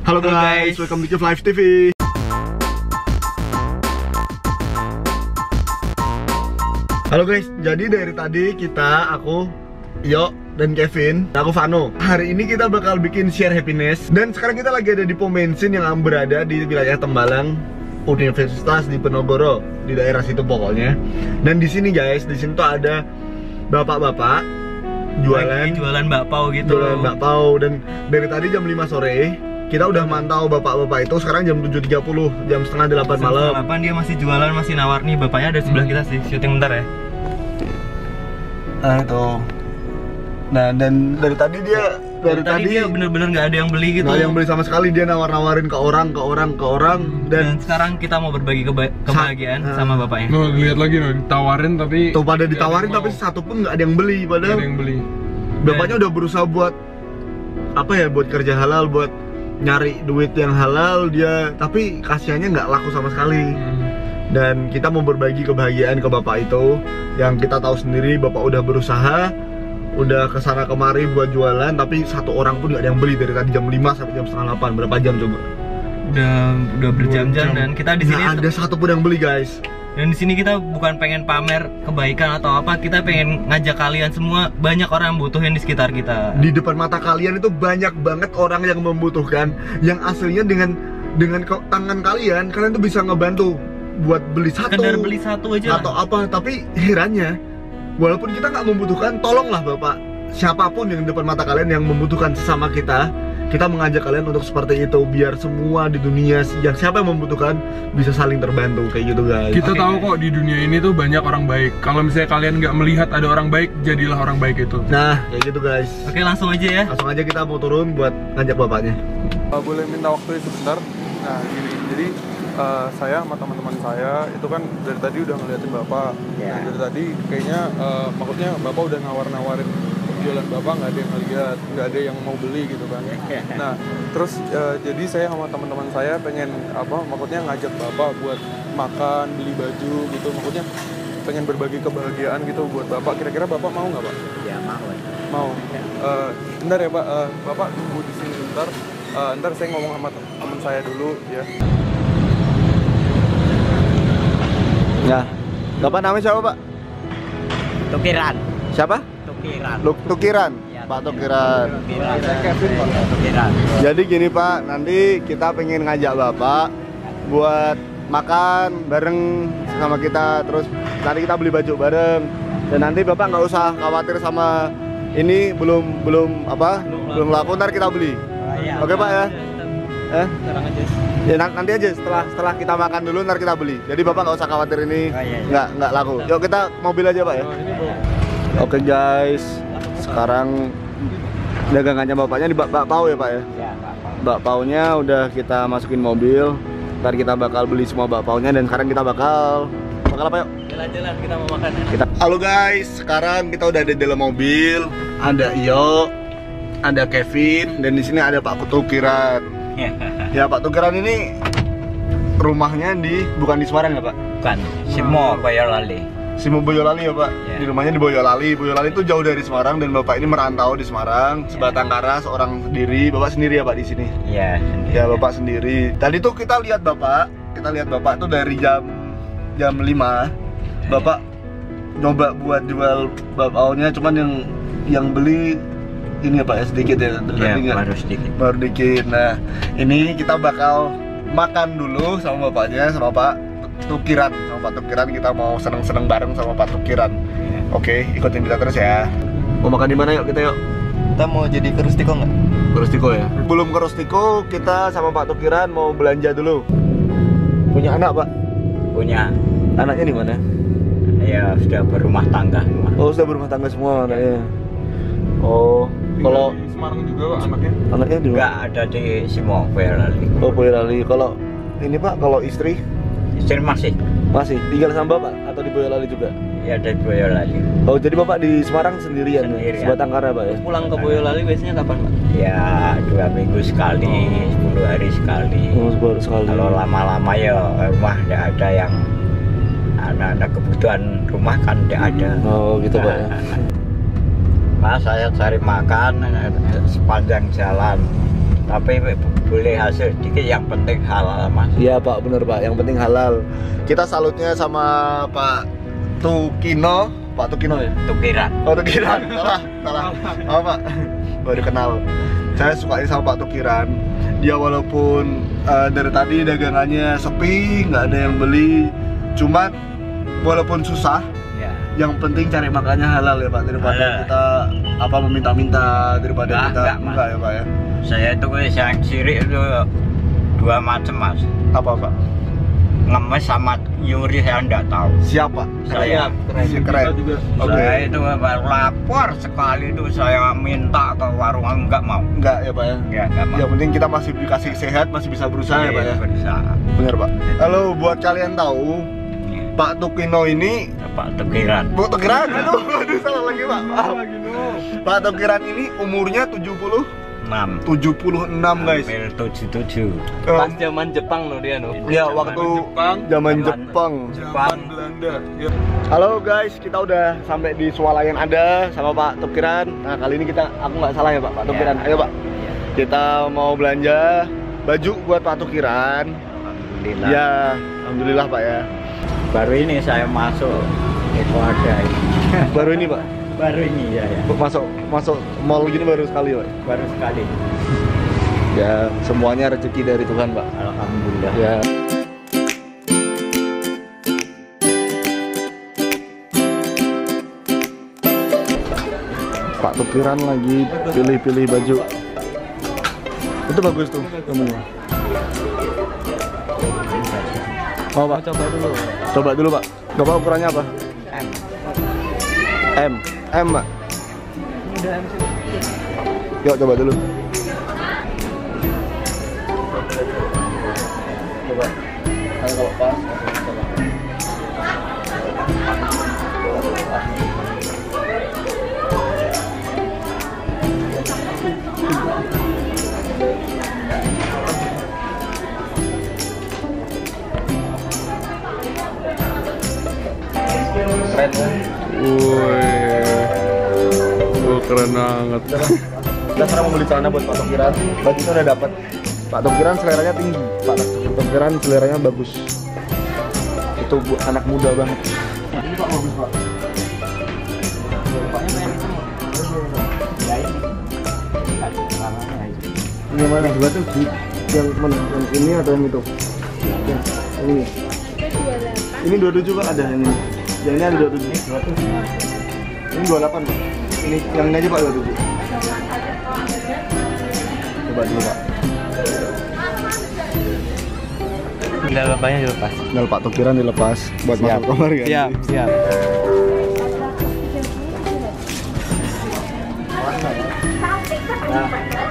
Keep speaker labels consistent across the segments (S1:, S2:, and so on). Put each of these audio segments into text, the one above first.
S1: Halo guys, welcome to Live TV. Halo guys, jadi dari tadi aku, Yo, dan Kevin, aku Vano. Hari ini kita bakal bikin share happiness. Dan sekarang kita lagi ada di pom bensin yang berada di wilayah Tembalang Universitas di Penogoro, di daerah situ pokoknya. Dan di sini guys, di sini tuh ada bapak-bapak jualan bakpao gitu. Jualan bakpao, dan dari tadi jam 5 sore kita udah mantau bapak-bapak itu. Sekarang jam 7.30, jam setengah 8 malam.
S2: 8 dia masih jualan, masih nawar nih. Bapaknya ada di sebelah kita sih, syuting bentar ya.
S1: Nah itu. Nah, dan dari tadi dia
S2: bener-bener nggak ada yang beli gitu.
S1: Nggak ada yang beli sama sekali, dia nawar-nawarin ke orang. Dan
S2: sekarang kita mau berbagi kebahagiaan sama bapaknya.
S3: Loh, lihat lagi loh, ditawarin tapi
S1: tuh pada ditawarin tapi satu pun nggak ada yang beli. Padahal
S3: nggak ada yang beli.
S1: Bapaknya udah berusaha buat apa ya, buat kerja halal, buat nyari duit yang halal dia, tapi kasihannya nggak laku sama sekali. Dan kita mau berbagi kebahagiaan ke bapak itu, yang kita tahu sendiri bapak udah berusaha, udah kesana kemari buat jualan, tapi satu orang pun nggak ada yang beli dari tadi jam 5 sampai jam setengah 8. Berapa jam coba?
S2: Udah berjam-jam, dan kita di sini
S1: nggak ada satu pun yang beli guys.
S2: Dan di sini kita bukan pengen pamer kebaikan atau apa, kita pengen ngajak kalian semua, banyak orang yang butuhin di sekitar kita.
S1: Di depan mata kalian itu banyak banget orang yang membutuhkan, yang aslinya dengan tangan kalian tuh bisa ngebantu buat beli satu,
S2: sekedar beli satu aja
S1: atau apa. Tapi herannya, walaupun kita nggak membutuhkan, tolonglah bapak, siapapun yang di depan mata kalian yang membutuhkan sesama kita mengajak kalian untuk seperti itu, biar semua di dunia yang siapa yang membutuhkan bisa saling terbantu kayak gitu guys.
S3: Kita tahu kok di dunia ini tuh banyak orang baik. Kalau misalnya kalian nggak melihat ada orang baik, jadilah orang baik itu.
S1: Nah kayak gitu guys.
S2: Oke, langsung aja ya.
S1: Langsung aja kita mau turun buat ngajak bapaknya.
S4: Boleh minta waktu sebentar? Nah gini, jadi saya sama teman-teman saya itu kan dari tadi udah ngeliatin bapak. Nah, dari tadi kayaknya maksudnya bapak udah nawarin jualan bapak, nggak ada yang ngeliat, nggak ada yang mau beli gitu kan. Nah terus jadi saya sama teman-teman saya pengen maksudnya ngajak bapak buat makan, beli baju gitu, maksudnya pengen berbagi kebahagiaan gitu buat bapak. Kira-kira bapak mau nggak pak?
S2: Ya mau.
S4: Mau. Bentar ya pak, bapak tunggu di sini bentar. Ntar saya ngomong sama teman saya dulu ya.
S1: Ya, bapak namanya siapa pak?
S2: Tukiran.
S1: Siapa? Tukiran.
S2: Ya,
S1: Pak Tukiran.
S4: Saya Kevin pak.
S2: Tukiran.
S1: Jadi gini pak, nanti kita pengen ngajak bapak buat makan bareng sama kita, terus nanti kita beli baju bareng. Dan nanti bapak nggak usah khawatir sama ini, belum laku, ntar kita beli. Oke pak ya?
S2: Sekarang aja.
S1: Ya nanti aja setelah kita makan dulu, ntar kita beli. Jadi bapak nggak usah khawatir ini nggak laku. Yuk kita mobil aja pak ya. Oke guys, sekarang dagangannya bapaknya di bakpao ya pak ya?
S2: Ya,
S1: Bakpaonya udah kita masukin mobil. Ntar kita bakal beli semua bakpaonya, dan sekarang kita bakal apa yuk?
S2: Jalan-jalan, kita mau makan ya.
S1: Halo guys, sekarang kita udah ada di dalam mobil. Ada Iyo, ada Kevin, dan di sini ada Pak Tukiran. Ya Pak Tukiran ini rumahnya bukan di Semarang ya Pak?
S2: Bukan, Simo Boyolali.
S1: Simo Boyolali ya Pak?
S2: Ya.
S1: Di rumahnya di Boyolali. Boyolali itu jauh dari Semarang, dan Bapak ini merantau di Semarang, sebatang kara, seorang sendiri. Bapak sendiri ya Pak di sini?
S2: Iya.
S1: Ya Bapak sendiri. Tadi tuh kita lihat Bapak tuh dari jam 5. Bapak nyoba buat jual bakpaonya, cuman yang beli ini ya Pak ya, sedikit ya? Baru sedikit. Nah ini kita bakal makan dulu sama bapaknya, sama Pak Tukiran. Sama Pak Tukiran kita mau seneng-seneng bareng sama Pak Tukiran. Oke, ikutin kita terus ya. Mau makan di mana yuk kita yuk?
S2: Kita mau jadi ke Rustiko nggak?
S1: Ke Rustiko ya? Belum ke Rustiko, kita sama Pak Tukiran mau belanja dulu. Punya anak Pak?
S2: Punya.
S1: Anaknya di mana?
S2: Ya sudah berumah tangga.
S1: Oh sudah berumah tangga semua anaknya. Oh, kalau
S4: di Semarang juga pak anaknya?
S1: Anaknya di mana?
S2: Nggak ada di Simo Boyolali.
S1: Oh Boyolali. Kalau ini Pak, kalau istri?
S2: Istri masih
S1: Tinggal sama Bapak atau di Boyolali juga?
S2: ya, dari Boyolali.
S1: Oh jadi Bapak di Semarang sendirian? Sebatang kara Pak ya?
S2: Pulang ke Boyolali biasanya kapan Pak? Ya 2 minggu sekali, 10 hari sekali.
S1: Oh 10 hari sekali.
S2: Kalau lama-lama ya rumah tidak ada yang anak-anak, kebutuhan rumah kan tidak ada.
S1: Oh gitu Pak ya?
S2: Mas saya cari makan sepanjang jalan
S5: Tapi boleh hasil sedikit, yang penting halal mas.
S1: Iya Pak, bener Pak, yang penting halal. Kita salutnya sama Pak Tukino. Pak Tukino ya?
S5: Tukiran.
S1: Oh Tukiran, salah. Oh Pak, baru kenal. Saya suka sama Pak Tukiran. Dia walaupun dari tadi dagangannya sepi, nggak ada yang beli. Cuman walaupun susah,
S5: Ya.
S1: yang penting cari makannya halal ya Pak, daripada
S5: Halal.
S1: kita apa meminta-minta, daripada kita
S5: enggak
S1: ya Pak ya.
S5: Saya itu yang ciri itu 2 macam mas.
S1: Apa Pak?
S5: Ngemes sama nyuri saya enggak tahu.
S1: Siapa?
S5: Saya
S1: Si keren.
S3: juga.
S1: Oke.
S5: Saya itu baru lapor sekali itu saya minta ke warung enggak mau.
S1: Enggak ya Pak ya.
S5: Enggak mau.
S1: Yang penting kita masih dikasih sehat, masih bisa berusaha ya Pak ya.
S5: Berusaha.
S1: Bener Pak. Kalau buat kalian tahu, Pak Tukino ini
S5: Pak Tukiran.
S1: Pak Tukiran, aduh salah lagi Pak. Maaf. Pak Tukiran ini umurnya 76 guys.
S5: Hampir 77.
S2: Pas zaman Jepang loh dia
S1: Ya waktu zaman Jepang.
S5: Jepang.
S3: Belanda. Ya.
S1: Halo guys, kita udah sampai di swalayan ada sama Pak Tukiran. Nah kali ini aku nggak salah ya Pak Tukiran. Ayo Pak, kita mau belanja baju buat Pak Tukiran.
S5: Alhamdulillah.
S1: Ya, alhamdulillah Pak ya.
S5: Baru ini saya masuk itu ada ini.
S1: Baru ini Pak.
S5: Baru ini ya.
S1: Masuk mall gini baru sekali Pak.
S5: Baru sekali.
S1: Ya, semuanya rezeki dari Tuhan Pak.
S5: Alhamdulillah.
S1: Ya. Pak Tukiran lagi pilih-pilih baju. Itu bagus tuh temennya. Mau Pak?
S2: Coba dulu.
S1: Coba dulu Pak. Coba ukurannya apa? M. M Pak. Yuk coba dulu. Coba. Kalau pas. Keren kan?
S3: Wih, keren banget.
S1: Kita sekarang mau beli celana buat Pak Tukiran. Bajunya udah dapat. Pak Tukiran seleranya tinggi. Pak Tukiran seleranya bagus. Itu anak muda banget. Ini Pak bagus Pak. Ini yang mana? Dua tuh yang mana? Yang ini atau yang itu? Yang ini. Ini 27 Pak ada yang ini. Yang ini ada 27. Ini 28 Pak. Ini yang ini aja Pak 27. Coba dulu Pak.
S2: Sendal bapaknya dilepas.
S1: Sendal Pak Tukiran dilepas buat masuk kamar kan?
S2: Siap.
S1: Nah,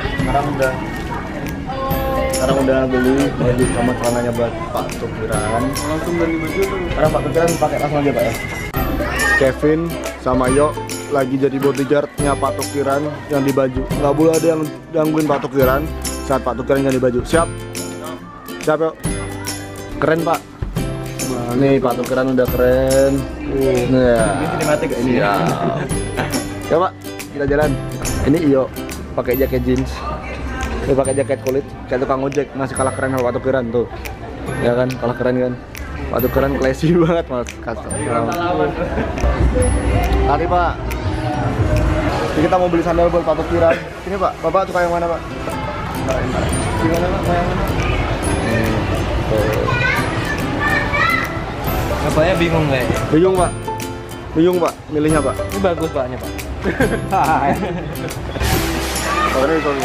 S1: sekarang udah beli baju sama celananya buat Pak Tukiran.
S3: Langsung ganti baju tuh.
S1: Sekarang Pak Tukiran pakai langsung aja Pak ya. Kevin sama Yo lagi jadi bodyguardnya Pak Tukiran yang di baju. Nggak boleh ada yang gangguin Pak Tukiran saat Pak Tukiran yang di baju. Siap? Siap Yo? Keren Pak. Nah, nih Pak Tukiran udah keren. Nah,
S2: Ini sinematik gak ini?
S1: ya. Ya Pak, kita jalan. Ini Iyo pakai jaket jeans. Dia pakai jaket kulit kayak tukang ojek, masih kalah keren sama Pak Tukiran tuh. Ya kan, kalah keren kan. Pak Tukiran classy banget Mas. Tadi Pak. Ini kita mau beli sandal buat Pak Tukiran. Ini Pak, Bapak suka yang mana Pak? Gimana Pak? Mau yang mana?
S2: Bapaknya bingung kayaknya.
S1: Bingung Pak. Bingung Pak, milihnya Pak.
S2: Ini bagus Paknya Pak.
S1: Makanya soalnya.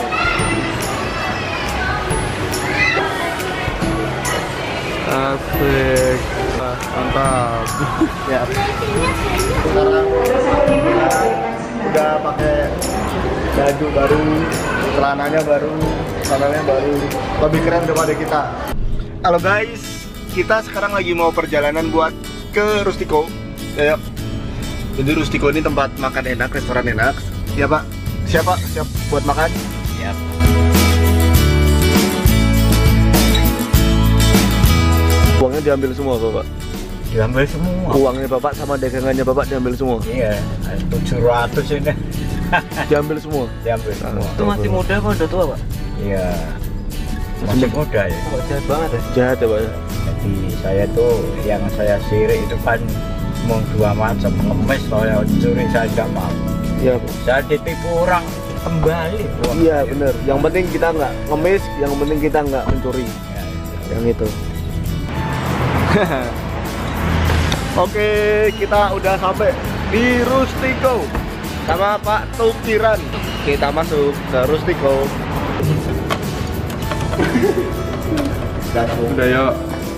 S3: Asik. Mantap.
S1: Ya. Sekarang udah pakai baju baru, celananya baru, sandalnya baru, lebih keren daripada kita. Halo guys, kita sekarang lagi mau perjalanan buat ke Rustico. Ya. Jadi Rustico ini tempat makan enak, restoran enak. Ya Pak, siap Pak, siap buat makan.
S5: Siap.
S1: Uangnya diambil semua Bapak.
S5: Diambil semua.
S1: Uangnya Bapak sama dagangannya Bapak diambil semua.
S5: Iya, 700 ini.
S1: Diambil semua.
S5: Diambil semua.
S2: Itu masih muda apa udah tua Pak?
S5: Iya. Masih muda ya.
S2: Kok jahat banget ya?
S1: Jahat ya Pak ya?
S5: Jadi saya tuh yang saya sirik itu kan mau 2 macam, ngemis saya curi saya tidak mau.
S1: Iya Pak.
S5: Saya ditipu orang kembali.
S1: Iya bener. Yang penting kita nggak ngemis, yang penting kita nggak mencuri.
S5: Ya,
S1: Yang itu. Oke, kita udah sampai di Rustico sama Pak Tukiran. Kita masuk ke Rustico.
S4: Udah yuk.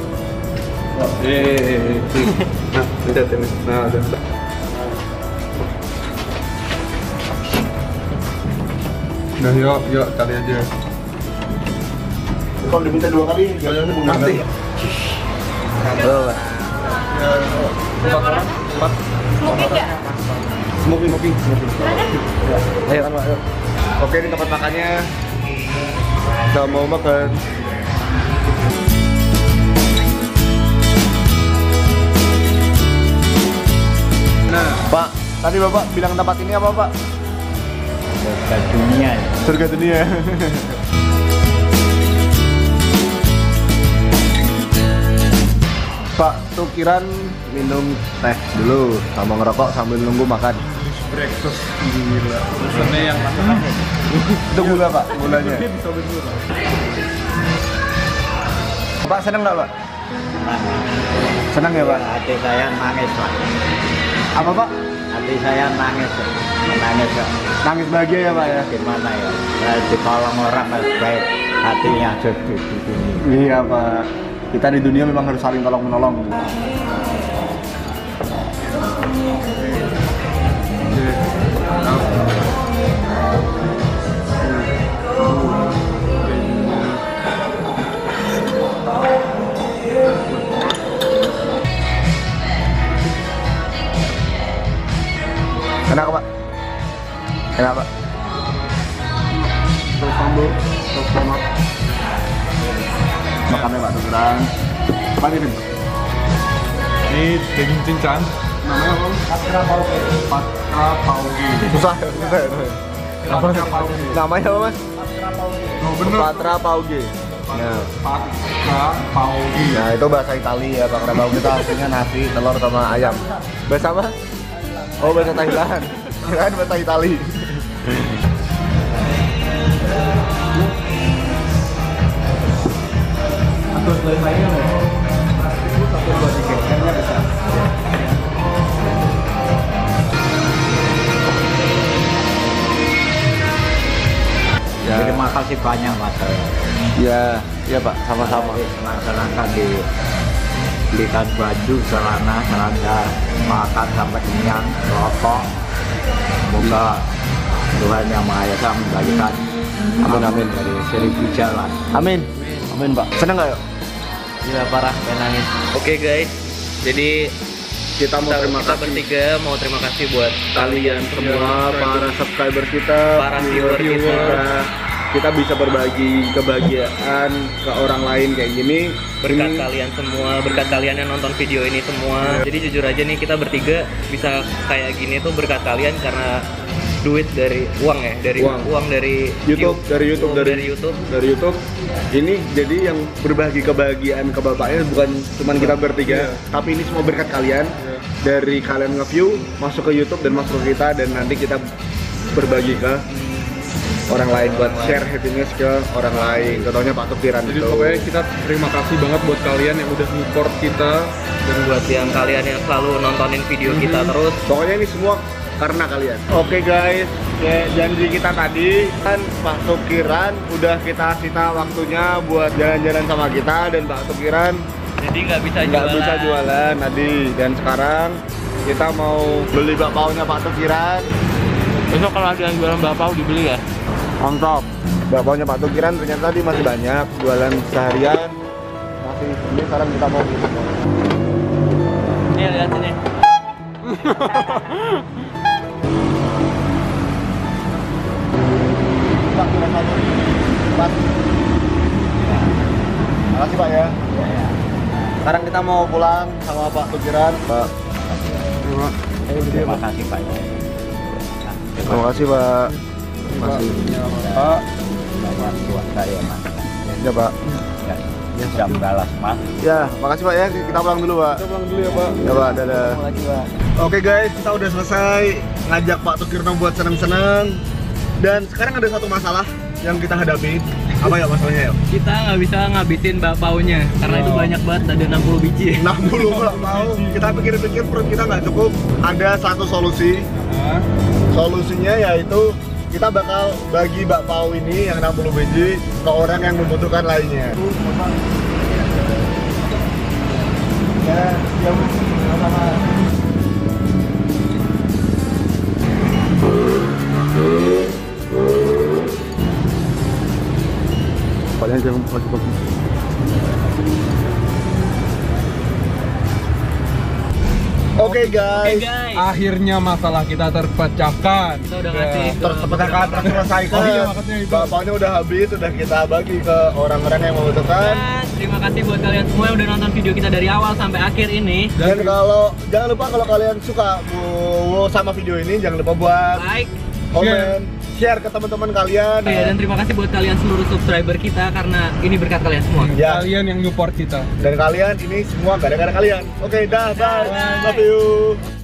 S4: Nah, lihat ini. Nah, udah. Nah, yuk kali aja.
S1: Kalau diminta 2 kali, jalannya mau mati. Smoking. Ayo, ayo. Oke, ini tempat makannya. Kita mau makan.
S4: Nah,
S1: Pak, tadi Bapak bilang tempat ini apa Pak?
S5: surga dunia ya.
S1: Surga dunia. Pak Tukiran minum teh dulu sama ngerokok sambil nunggu makan.
S4: breakfast gila. Pesannya yang mana?
S1: Itu gula Pak, gulanya. Pak seneng nggak Pak? Seneng ya Pak?
S5: Hati saya nangis Pak.
S1: Apa Pak?
S5: Hati saya nangis Pak.
S1: Nangis bahagia ya Pak ya?
S5: Gimana ya? Saya ditolong orang baik hatinya jadi di sini.
S1: Iya Pak. Kita di dunia memang harus saling tolong menolong. Enak Pak? Enak Pak?
S4: Terus sambal, terus tomat.
S1: Makannya Pak Tukiran. Apa ini?
S4: Ini daging cincang. Namanya apa? Patra Paugi.
S1: Susah ya?
S4: Patra Paugi.
S1: Namanya apa Mas?
S4: Oh bener.
S1: Patra Paugi. Ya.
S4: Patra Paugi.
S1: Nah itu bahasa Italia ya Pak. Patra Paugi itu artinya nasi, telur sama ayam. Bahasa apa? Oh bahasa Thailand. Kirain bahasa Itali.
S5: Ya. Terima kasih banyak Mas.
S1: Ya, iya Pak, sama-sama.
S5: Masyarakat belikan baju, celana, makan sampai kenyang, rokok. Semoga Tuhan Yang Maha Esa memberikan amin dari 1000 jalan.
S1: Amin. Amin Pak. Seneng nggak yuk?
S2: Gila parah, pengen nangis. Oke guys, jadi
S1: Kita mau terima
S2: kita
S1: kasih
S2: bertiga mau terima kasih buat kalian semua,
S1: para subscriber kita,
S2: para viewer kita.
S1: Kita bisa berbagi kebahagiaan ke orang lain kayak gini.
S2: Berkat
S1: Ini
S2: kalian semua, berkat kalian yang nonton video ini semua. Jadi jujur aja nih, kita bertiga bisa kayak gini tuh berkat kalian, karena duit dari uang ya, dari uang dari
S1: YouTube, dari YouTube.
S2: dari YouTube.
S1: Ini jadi yang berbagi kebahagiaan ke bapaknya bukan cuma kita bertiga, tapi ini semua berkat kalian. Dari kalian nge-view, masuk ke YouTube dan masuk ke kita, dan nanti kita berbagi ke orang lain buat share happiness ke orang lain. Contohnya Pak Tukiran.
S4: Jadi pokoknya kita terima kasih banget buat kalian yang udah support kita.
S2: Dan buat yang kalian yang selalu nontonin video kita terus.
S1: Pokoknya ini semua karena kalian. Oke guys, kayak janji kita tadi kan Pak Tukiran udah kita sita waktunya buat jalan-jalan sama kita, dan Pak Tukiran
S2: Jadi nggak
S1: bisa jualan tadi. Dan sekarang kita mau beli bakpaunya Pak Tukiran.
S2: Besok kalau ada yang jualan bakpao dibeli ya.
S1: Mantap. Bakpaunya Pak Tukiran ternyata tadi masih banyak, jualan seharian masih. Ini sekarang kita mau beli.
S2: Nih lihat sini.
S1: Pak, kira satu. Pak. Makasih Pak ya. Sekarang kita mau pulang sama Pak Tukiran. Pak.
S5: Terima kasih Pak.
S1: Terima kasih Pak. Masih.
S4: Pak.
S5: orang tua saya mas.
S1: Ya Pak.
S5: Ya, bisa balas mas.
S1: Ya, makasih Pak ya. Kita pulang dulu Pak.
S4: Kita pulang dulu ya Pak.
S1: Ya Pak, dadah.
S5: Lagi pak.
S1: Oke guys, kita udah selesai ngajak Pak Tukirno buat seneng-seneng. Dan sekarang ada satu masalah yang kita hadapi. Apa ya masalahnya ya?
S2: Kita nggak bisa ngabisin bakpaunya karena itu banyak banget, ada 60 biji.
S1: 60 nggak mau. Kita pikir-pikir perut kita nggak cukup. Ada satu solusi. Solusinya yaitu kita bakal bagi bakpao ini yang 60 biji ke orang yang membutuhkan lainnya. Ya, sama-sama. Padahal jangan bagus-bagus. Oke guys,
S3: Akhirnya masalah kita terpecahkan.
S2: Kita udah ngasih ke
S1: terselesaikan.
S3: Oh iya, makanya itu.
S1: Bakpaunya udah habis, udah kita bagi ke orang-orang yang membutuhkan.
S2: Dan terima kasih buat kalian semua yang udah nonton video kita dari awal sampai akhir ini.
S1: Dan kalau jangan lupa kalau kalian suka sama video ini, jangan lupa buat
S2: Like,
S1: komen, share ke teman-teman kalian.
S2: ya, dan terima kasih buat kalian seluruh subscriber kita karena ini berkat kalian semua.
S1: Ya,
S3: Kalian yang support kita.
S1: dan kalian ini semua gara-gara kalian. Oke, dah, bye.
S2: Bye.
S1: Love you.